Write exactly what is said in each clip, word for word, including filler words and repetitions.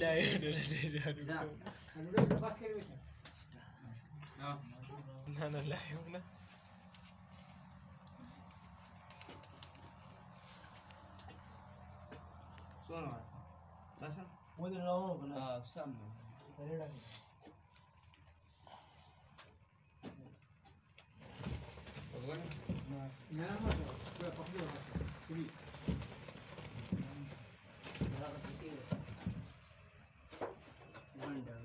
ल्यायो भनेर नाना ल्यायो न सुन बस वो तो लाओ बोला हां सब पहले डाल भगवान ना मत पूरा पकड़ लो पूरी मेरा का पीछे one down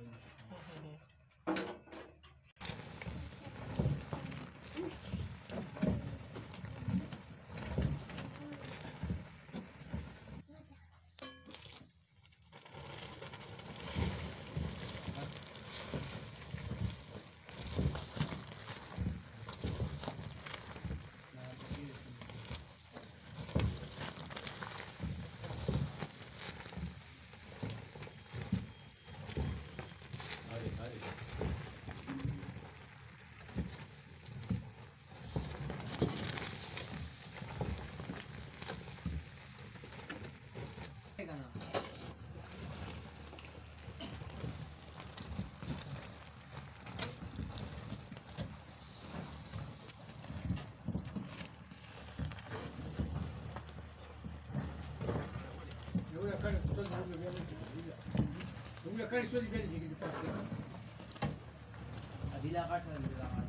Adila kaç tane bir zaman?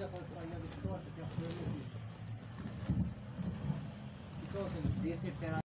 Desse